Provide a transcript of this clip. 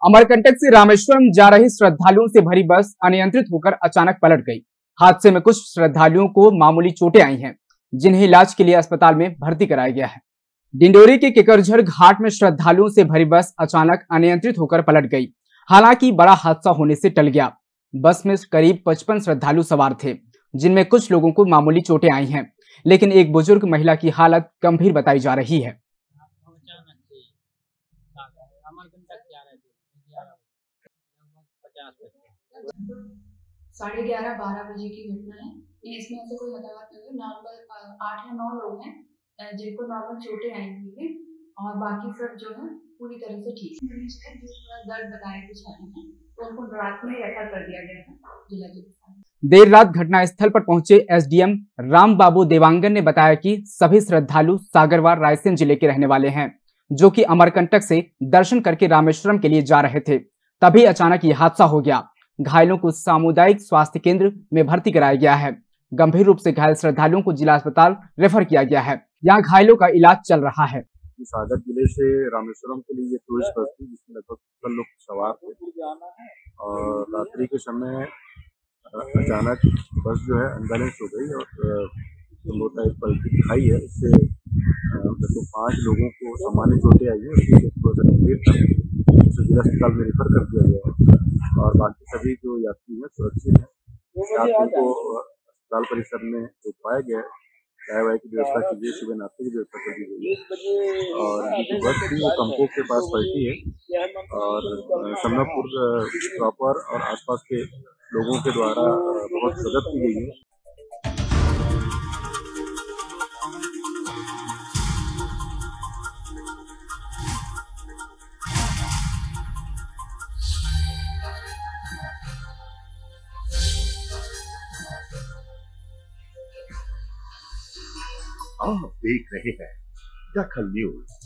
अमरकंटक से रामेश्वरम जा रही श्रद्धालुओं से भरी बस अनियंत्रित होकर अचानक पलट गई। हादसे में कुछ श्रद्धालुओं को मामूली चोटें आई हैं, जिन्हें इलाज के लिए अस्पताल में भर्ती कराया गया है। डिंडोरी के केकरझर घाट में श्रद्धालुओं से भरी बस अचानक अनियंत्रित होकर पलट गई। हालांकि बड़ा हादसा होने से टल गया। बस में करीब 55 श्रद्धालु सवार थे, जिनमें कुछ लोगों को मामूली चोटें आई हैं, लेकिन एक बुजुर्ग महिला की हालत गंभीर बताई जा रही है। साढ़े 11-12 बजे की घटना है। इसमें ऐसे कोई हताहत नहीं है। नॉर्मल 8 या 9 लोग हैं जिनको नॉर्मल चोटें आई हुई है और बाकी सब जो है पूरी तरह से ठीक मरीज है जो थोड़ा दर्द बताए कुछ आ रहे हैं, तो उनको रात में रेफर कर दिया गया है जिला चिकित्सालय। देर रात घटना स्थल पर पहुंचे एसडीएम राम बाबू देवांगन ने बताया कि सभी श्रद्धालु सागरवार रायसेन जिले के रहने वाले हैं, जो कि अमरकंटक से दर्शन करके रामेश्वरम के लिए जा रहे थे। तभी अचानक ये हादसा हो गया। घायलों को सामुदायिक स्वास्थ्य केंद्र में भर्ती कराया गया है। गंभीर रूप से घायल श्रद्धालुओं को जिला अस्पताल रेफर किया गया है। यहाँ घायलों का इलाज चल रहा है। सागर जिले से रामेश्वरम के लिए ये टूरिस्ट बस थी, जिसमें लगभग 70 लोग सवार थे और रात्रि के समय अचानक बस जो है अनबैलेंस हो गई और संभवतः एक पलटी खाई है। इससे लगभग 5 लोगों को सामान्य चोटें आई है। उसकी थोड़ा सा गंभीर था, उसे जिला अस्पताल में रेफर कर दिया गया है और बाकी सभी जो यात्री हैं सुरक्षित हैं। यात्रियों को अस्पताल परिसर में जो पाया गया है, चाय वाय की व्यवस्था की गई, सुबह नाश्ते की व्यवस्था कर दी गई है और जो बस थी वो कंपो के पास पलटी है और समनापुर प्रॉपर और आसपास के लोगों के द्वारा बहुत मदद की गई है। आप देख रहे हैं दखल न्यूज।